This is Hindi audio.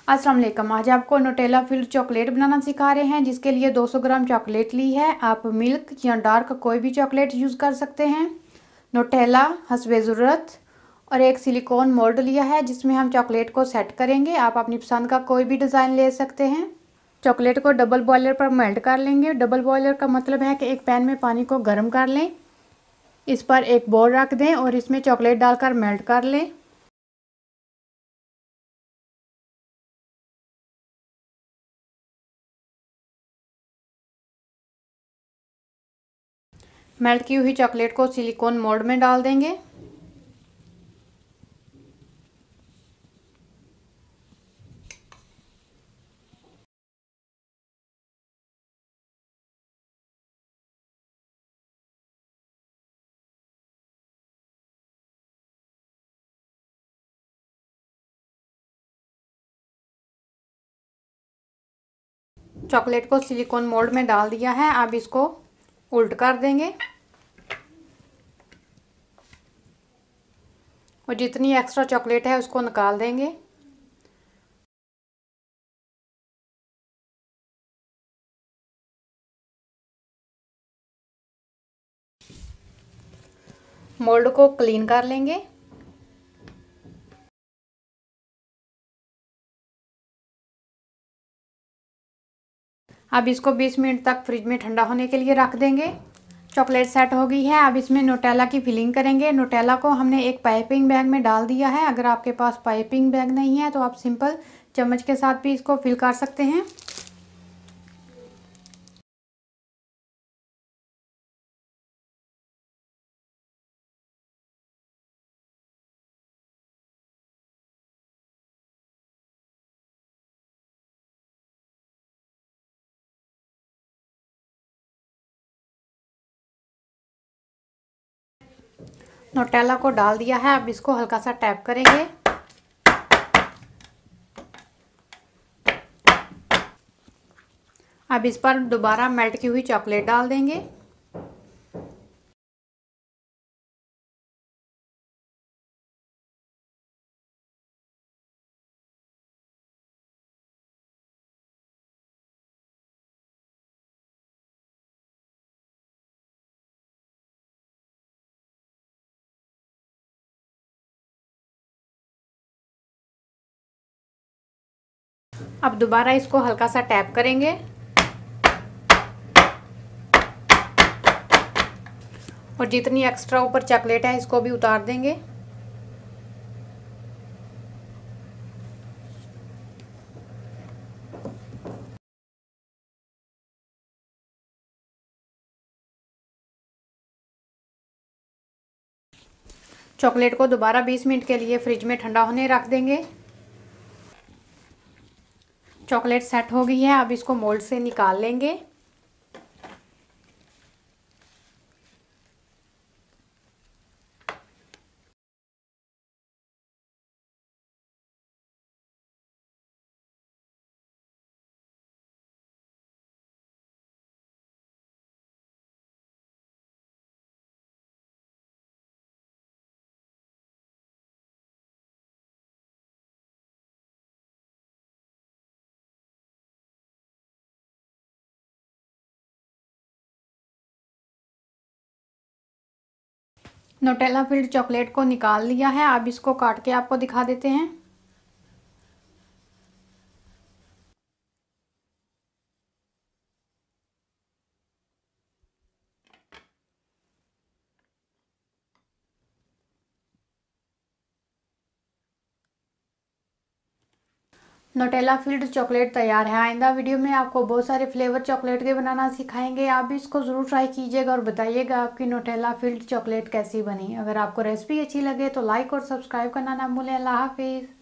अस्सलाम वालेकुम। आज आपको न्यूटेला फिल्ड चॉकलेट बनाना सिखा रहे हैं, जिसके लिए 200 ग्राम चॉकलेट ली है। आप मिल्क या डार्क कोई भी चॉकलेट यूज़ कर सकते हैं। न्यूटेला हस्बे ज़रूरत और एक सिलिकॉन मोल्ड लिया है, जिसमें हम चॉकलेट को सेट करेंगे। आप अपनी पसंद का कोई भी डिज़ाइन ले सकते हैं। चॉकलेट को डबल बॉयलर पर मेल्ट कर लेंगे। डबल बॉयलर का मतलब है कि एक पैन में पानी को गर्म कर लें, इस पर एक बोल रख दें और इसमें चॉकलेट डालकर मेल्ट कर लें। मेल्ट की हुई चॉकलेट को सिलिकॉन मोल्ड में डाल देंगे। चॉकलेट को सिलिकॉन मोल्ड में डाल दिया है। अब इसको उल्ट कर देंगे और जितनी एक्स्ट्रा चॉकलेट है उसको निकाल देंगे। मोल्ड को क्लीन कर लेंगे। अब इसको 20 मिनट तक फ्रिज में ठंडा होने के लिए रख देंगे। चॉकलेट सेट हो गई है। अब इसमें न्यूटेला की फिलिंग करेंगे। न्यूटेला को हमने एक पाइपिंग बैग में डाल दिया है। अगर आपके पास पाइपिंग बैग नहीं है तो आप सिंपल चम्मच के साथ भी इसको फिल कर सकते हैं। न्यूटेला को डाल दिया है। अब इसको हल्का सा टैप करेंगे। अब इस पर दोबारा मेल्ट की हुई चॉकलेट डाल देंगे। अब दोबारा इसको हल्का सा टैप करेंगे और जितनी एक्स्ट्रा ऊपर चॉकलेट है इसको भी उतार देंगे। चॉकलेट को दोबारा 20 मिनट के लिए फ्रिज में ठंडा होने रख देंगे। चॉकलेट सेट हो गई है। अब इसको मोल्ड से निकाल लेंगे। न्यूटेला फिल्ड चॉकलेट को निकाल लिया है। अब इसको काट के आपको दिखा देते हैं। न्यूटेला फिल्ड चॉकलेट तैयार है। आइंदा वीडियो में आपको बहुत सारे फ्लेवर चॉकलेट के बनाना सिखाएंगे। आप भी इसको ज़रूर ट्राई कीजिएगा और बताइएगा आपकी न्यूटेला फिल्ड चॉकलेट कैसी बनी। अगर आपको रेसिपी अच्छी लगे तो लाइक और सब्सक्राइब करना ना भूलें। अल्लाह हाफिज़।